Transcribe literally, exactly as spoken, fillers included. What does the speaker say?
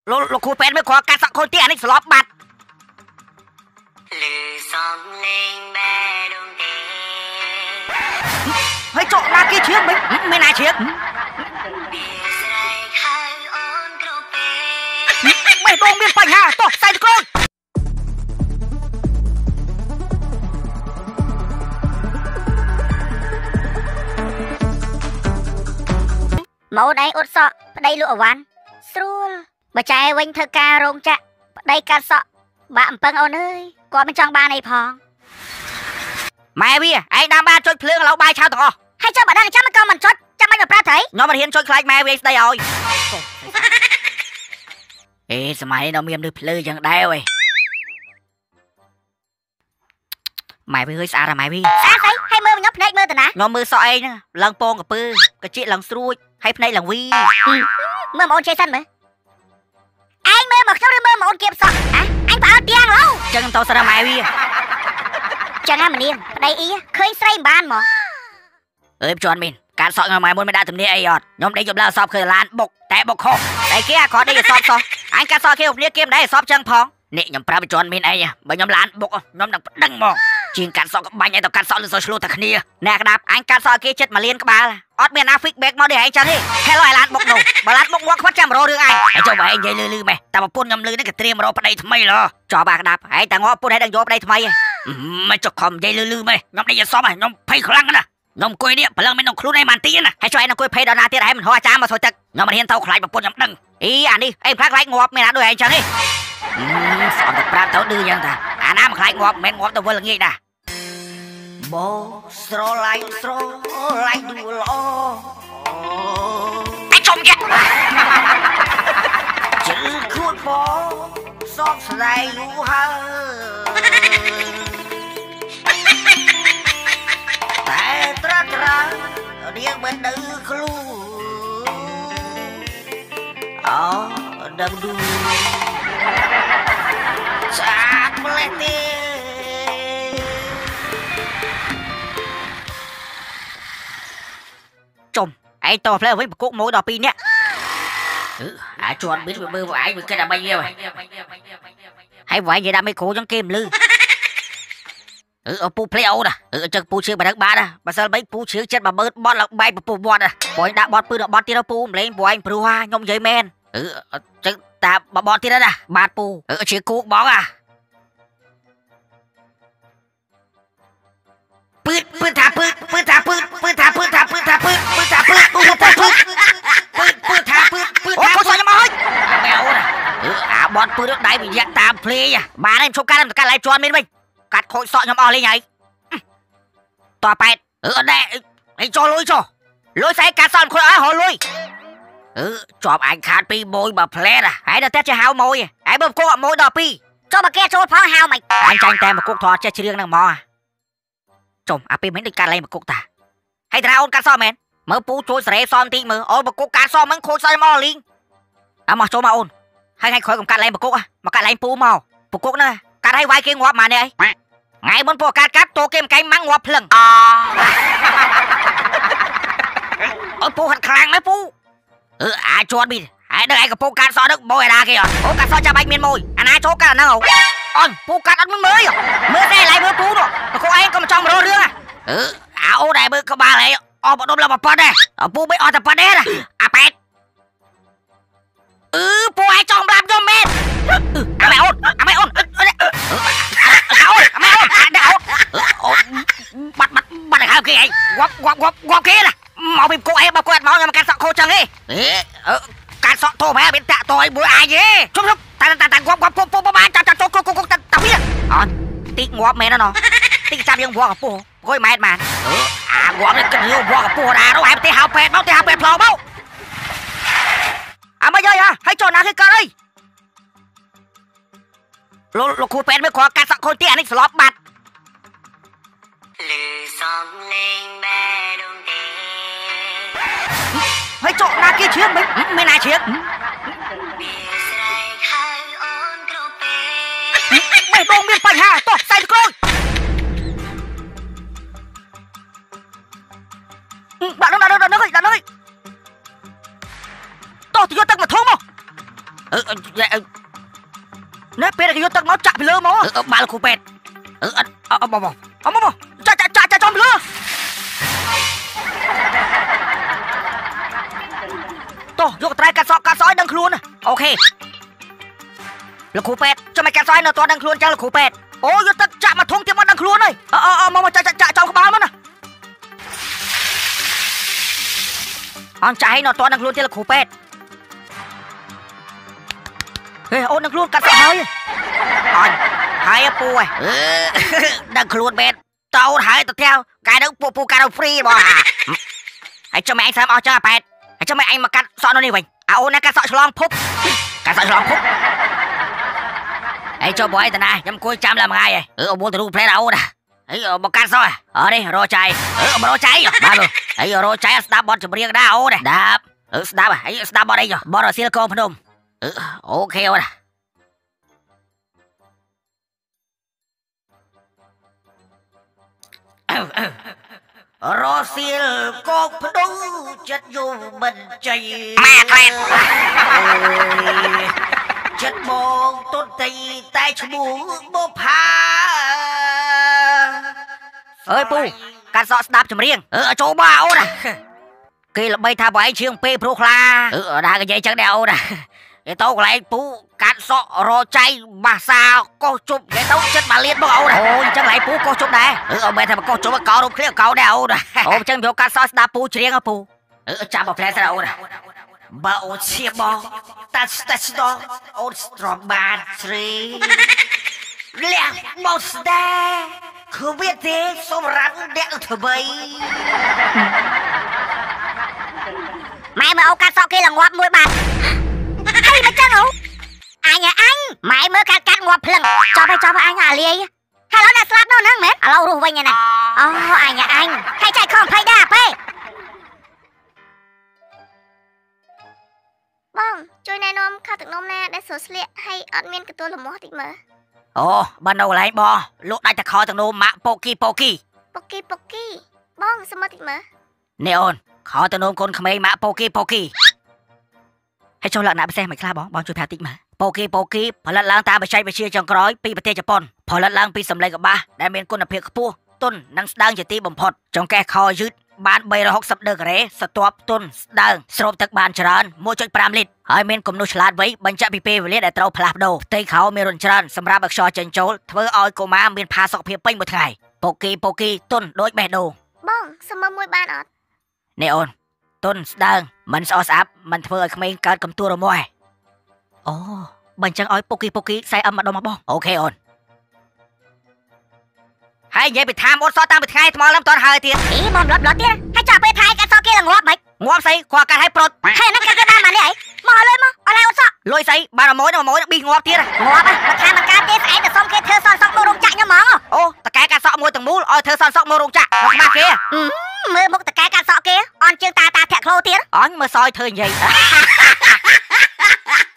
លោកលោកគ្រូពេទ្យមើលគ្រាន់កាត់សក់ខូចទៀតអានេះស្លាប់បាត់លឺសំឡេងបែរងទេហើយចុះណាគេឈៀងមិនមានណាឈៀងបេះដូងមានបញ្ហាតោះខ្សែតក្រូចម៉ូនឯងអ៊ុតសក់ប្តីលក់អវ៉ាន់ស្រួលបើចែវិញធ្វើការរោងចក្រប្តីកាត់សក់បាក់អំពឹងអូនអើយគាត់មិនចង់បានអីផងម៉ែវាឯងដាំបានចុចភ្លើងឡូវបាយឆៅទាំងអស់ហើយចុះបើដឹងចាំមិនក៏មិនចុចចាំមិនប្រាប់ត្រីខ្ញុំមិនហ៊ានចុចខ្លាចម៉ែវាស្ដីឲ្យអេសម័យនេះមានលើភ្លើយ៉ាងដែរអើយម៉ែវាhơiស្អាតហ៎ម៉ែវាស្អាតស្អីហើយមើលខ្ញុំភ្នែកមើលតាណាខ្ញុំមើលសក់ឯងហ្នឹងឡើងពងកពើកជាឡើងស្រួចហើយភ្នែកឡើងវីមើលមកអូនចេះសិនមើលឯងមើលមកខ្ញុំឬមើលមកអូនគៀបសក់អ่ะអញប្រអើទៀងឡូវចឹងទៅស្រាម៉ែវាចឹងហ่ะម្នាងប្តីអ៊ីឃើញស្រីមិនបានមកអើយជន់មីនការសក់ថ្ងៃមុនមិនដាក់ទំនាអីអត់ខ្ញុំដេកយប់ឡើងសពឃើញឡានបុកតែបុកខុសតែគេអាគាត់ដេកសពសោះអញការសក់គេគ្នាគេមិនដែរសពចឹងផងនេះខ្ញុំប្រាប់ជន់មីនអីបើខ្ញុំឡានបុកខ្ញុំនឹងប្តឹងមកជាងកាត់សក់ក៏បាញ់ឲ្យទៅកាត់សក់លើសូឆ្លូតែគ្នាអ្នកក្តាប់អញកាត់សក់គេចិត្តមួយលានក្បាលអត់មានណា feedback មកដូចឯងចឹងទេហេឡូឲ្យឡានបុកនោះបើឡានបុកមកខ្វាត់ចាំរោរឿងឯងហើយចុះបើឯងនិយាយលឺលឺម៉េះតែប្រពន្ធខ្ញុំលឺនេះក៏ត្រៀមរកប្តីថ្មីឡចោះបាក្តាប់ឯងតែងក់ពុតឲ្យដឹងយកប្តីថ្មីមិនចុះខំនិយាយលឺលឺម៉េះខ្ញុំដេកសពខ្ញុំភ័យខ្លាំងណាស់ខ្ញុំអង្គុយនេះប្រឡឹងមានក្នុងខ្លួនឯងបានទីណាហើយចុះឯងអង្គុយភ័យដល់ណាទៀតឯងមិនហៅអាចារ្យមកធ្វើទឹកខ្ញុំមិនហ៊ានទៅខ្លាចប្រពន្ធខ្ញុំដឹងអីអានេះឯងខ្លាចខ្លាចងាប់មានណាដូចឯងចឹងទេស្អប់តែប្រាប់ទៅឌឺយ៉ាងតាអាណាមិនខ្លាចងាប់មិនងាប់ទៅវិលល្ងាចណាបងស្រឡាញ់ស្រឡាញ់យូរល្អអញចំយ៉ាជិលខ្លួនបងសោកស្ដាយយូរហើយតែត្រាត្រារៀងមិនដឹងខ្លួនអូដឹងឌូចាក់ម្លេះទេចុំឯងតោះផ្លែវិញប្រកុកមួយដល់ពីរនាក់អាជន់មានមើលវាឯងវាគិតតែបាញ់វាហើយវាឯងនិយាយដាក់មីក្រូចឹងគេមិនលឺអឺអពូផ្លេអូនអឺចឹងពូជឿបាត់បានបើសិនបីពូជឿចិត្តបើមើលបត់ឡើងបែកពពូបត់ព្រោះឯងដាក់បត់ពឺដល់បត់ទៀតទៅពូម្លេងព្រោះឯងព្រោះហ่าខ្ញុំនិយាយមែនអឺចឹងតាបបត់ទៀតណាបាទពូអឺជឿគូបងអាពឺពឺថាពឺពឺថាពឺពឺថាពឺថាពឺថាពឺពឺថាពឺពឺថាពឺពឺពឺថាពឺពឺថាអូខុសខ្ញុំហើយបែអូនអឺអាបត់ពឺដៃវិយៈតាមភ្លេបានឯងឈប់កាត់កាត់ឡៃជន់មានវិញកាត់ខូចសក់ខ្ញុំអស់លេងហើយតោះប៉ែតអឺអត់ដែរឯងចូលលុយចុះលុយស្អីកាត់សក់ខ្លួនអស់រលុយអឺជាប់អញខាតពីមួយបើផ្លែតហើយដល់តែចេះហៅមួយហើយបើគោមួយដល់ពីរចុះបើគេចូលផងហៅមិនអញចាញ់តែមកគុកធေါ်ចេះច្រៀងនឹងហ្មងចុំអាពេលមិញដូចកាត់លេងមកគុកតាហើយតាអូនកាត់សក់មែនមើលពូជួយសេរីសមតិចមើលអូនមកគុកកាត់សក់មិនខូចស្អីមកលីងអាមកចូលមកអូនហើយថ្ងៃក្រោយកុំកាត់លេងមកគុកមកកាត់លេងពូមកពូគុកណាកាត់ឲ្យវាយគេងាប់មកនេះអីថ្ងៃមុនពូកាត់កាត់តូគេមកែងម៉ាំងងាប់ភ្លឹងអូពូហាត់ខ្លាំងណាស់ពូអឺអាចជន់ប៊ីហើយដល់ឯងកំពុងកាត់សក់ដឹកបោយអាណាគេអត់អូកាត់សក់ចាំបាច់មានមួយអាណាចូលកាត់អាហ្នឹងអូនពូកាត់អត់មើលមើលតែឡៃមើលពូនោះមកគូឯងក៏មិនចង់រករឿងអឺអាអូដែរមើលក្បាលឯងអស់បដុំឡើងប៉ាត់ដែរពូមិនអស់តែប៉ាត់ទេអាប៉ែតអឺពូឯងចង់ប្រាប់ខ្ញុំមែនអាម៉ែអូនអាម៉ែអូនអូនអាម៉ែអូនដាក់អូនអូនបាត់បាត់បាត់ឲ្យហៅគេឯងងាប់ងាប់ងាប់ងាប់គេណាមកពីគូឯងបើគាត់មកខ្ញុំកាត់សក់ខូចចឹងទេអឺកាត់សក់ធំហ៎មានតាក់តយមួយអាយទេជុំជុំតែតែតែងាប់ងាប់ពូពូបានចាំចាំចូលគូគូតាតាវាអូនតិចងាប់មែនណាតិចចាប់យើងវល់កពស់គួយម៉ែតបានអឺអាងាប់នេះគិតយើងវល់កពស់ដែរនោះហើយទៅហៅពេទ្យមកទៅហៅពេទ្យផ្លោមកអាមិនយីហ៎ហើយចូលណាគេកើតអីលោកលោកគ្រូពេទ្យមើលគ្រាន់កាត់សក់ខូចទៀតអានេះស្លាប់បាត់លឺសំឡេងបែរងទេហើយចុះណាគេឈៀងមិនមានណាឈៀងបេះដូងមានបញ្ហាតោះខ្សែតក្រូចដាក់នោះដាក់នោះដាក់នោះដាក់នោះតោះទៅយកទឹកមកធំមក nè pe là cái vô tận nó chạm bị lơ mó ba là khu pet ừ ờ ờ bò bò bò bò chà chà chà chà cho bị lơ to vô trai cà sọ cà sói đằng luôn à ok là khu pet cho mày cà sói nó to đằng luôn cho là khu pet ô vô tận chạm mà thung tiêm vào đằng luôn này ờ ờ ờ mà chà chà chà trong cái bao mất nè anh chạy nó to đằng luôn cho là khu pet ê ôn đằng luôn cà sọ hơi anh hai pu ơi đằng luôn pet tao hai tao theo cái đó pu pu cà đâu free bò hãy cho mẹ anh xem ao cho pet hãy cho mẹ anh mà cắt sọ nó đi mình à ôn này cắt sọ long phúc cắt sọ long phúc ấy cho bói tao này nhắm cuối trăm làm ngay vậy ừ ông buôn từ đâu play đâu nè ấy ở bọc cắt rồi ở đây rồi chạy ừ ông rồi cháy rồi ba luôn ấy rồi cháy start bot chụp riêng đau này đạp ừ start à ấy start bot đây rồi bot ở silicon phnom ừ ok rồi nè Rosil có phấn đấu chất vô mình chạy mẹ thẹn chất mong tôn tây tay chú bú bố phá ơi pu cắt sọ đạp chùm riêng ở chỗ bao nè kia là bây thà bởi chiếng pê pro kla ừ ở đây cái dây chẳng đeo nè cái tao của lại pu cắt sọ rô chay bà sao có chụp cái tao chất bà liên bao ấu nè ôi chẳng lại pu có chụp đây ừ ở bên thà mà có chụp có đúng kia có đeo nè ôi chẳng vô cắt sọ đạp pu riêng á pu ừ chạm vào play sao nè bà ô chia bò tát tát đó ô strong bad tree lẹ một đe không biết thế số rắn đẹo thử bấy mày mà ông cắt sọ kia là ngoạp mũi bạc hay mà chân không anh à anh mày mới cắt cắt ngoạp lần cho mày cho mày anh à liê hello nè slap đâu nè mẹ alo ru vay nhà này ô anh à anh hay chạy không phải đạp ấy bong chui này nom khao từng nom na đã sửa sliệ hay ăn miên cái tôi là mỏ tịt mở ồ ban đầu lại bò lúc đây ta kho từng nom mạ poki poki poki poki bong sao mỏ tịt mở neon kho từng nom con khmer mạ poki pokiให้โชว์หลักหนาไปแซ่ไม่คลาบองบองช่วยพาติ๊กมาโปกีโปกีพอลัดล้างตาไปใช้ไปเชียร์จังกร้อยปีประเทศญี่ปุ่นพอลัดล้างปีสำเร็จกับบ้าได้เมียนกุนเพียกปูต้นนังสดังจะตีบ่มพอดจงแก้คอยืดบ้านใบระหกสับเดือกเรสตวบต้นสดังสรุปตักบานจรานมวยจอยปรามลิดให้เมียนกลมนุชลาดไว้บรรจับปีเปเวลีได้เต้าพลาดโดเตยเขาเมียรุนจรานสำหรับอักษรจันโจลเพื่อเอาโกมาเมียนพาสอกเพียบไปหมดไงโปกีโปกีต้นโดยแม่ดูบ้องสมมวยบ้านอดเนออนต้นสดังมันซอสอัพมันเพื่อขมิ้นการกำตัวระมวยโอ้บันจังอ้อยโปกีโปกีใส่อำมาดมาบ้องโอเคออนให้ยัยไปทำอดซอตามไปไทยทมอลำตอนหายเตี้ยอีมอมรถรถเตี้ยให้จ่าไปไทยกันซอกี้ละงวบไหมงวบใส่ขวากันให้ปลดให้นั่นกันก็ได้มาเนี่ยมอเลยมออะไรอดซอลอยใส่บาร์มอยนะมอยบีงวบเตี้ยงวบอ่ะมาทำมันการเตี้ยใส่แต่ซ้อมเคเธอซ้อนซอกโมรงจักเนี่ยมอโอ้ตะแกการซอกมวยต่างมูลอ้อยเธอซ้อนซอกโมรงจักออกมาเกี้ยมือมุกตะแกการซอกเกี้ยอ่อนเชียงตาตาแทะโคลเตี้ยอ่อนมือซอยเธอใหญ่